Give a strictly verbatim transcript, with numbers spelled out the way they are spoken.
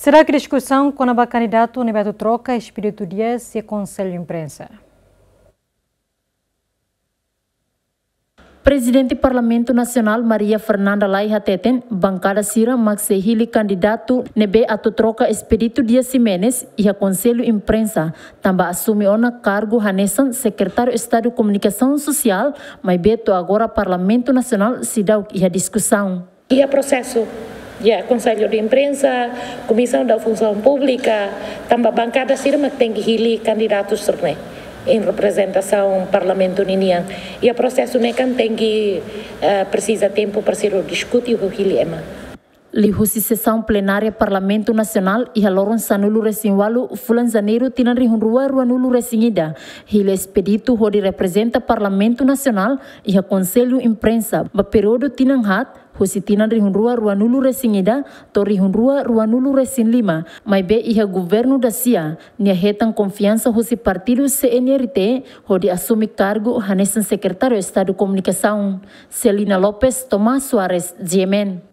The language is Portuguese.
Será que discussão com a candidato Nebeto Troca Espírito Dias e Conselho de Imprensa? Presidente do Parlamento Nacional Maria Fernanda Lai Hateten, bancada Sira Maxehili candidato Nebeto Troca Espírito Dias Ximenes e a Conselho de Imprensa também assume ona cargo Hanessan Secretário de Estado de Comunicação Social, mas Beto agora Parlamento Nacional se dá e a discussão. E o processo Yeah, Conselho de Imprensa, Comissão da Função Pública, também a bancada Sira tem que hili candidatos né, em representação Parlamento Ninian. E o processo né, tem que uh, precisa tempo para ser discutido o hili ema. Lihusi sessão plenária Parlamento Nacional e a Loron Sanulu Resinwalu Fulan Janeiro tinan rihunrua ruanulu resingida. Hile expedito hodi representa Parlamento Nacional e a Conselho Imprensa. Ba período tinan hat Husi tinan rihunrua ruanulu resingida to rihunrua ruanulu resin lima. Mai be iha governo da Sia nia hetan confiança husi partido C N R T hodi assumi cargo Hanessan Secretário de Estado de Comunicação. Celina Lopes, Tomás Soares, G M N.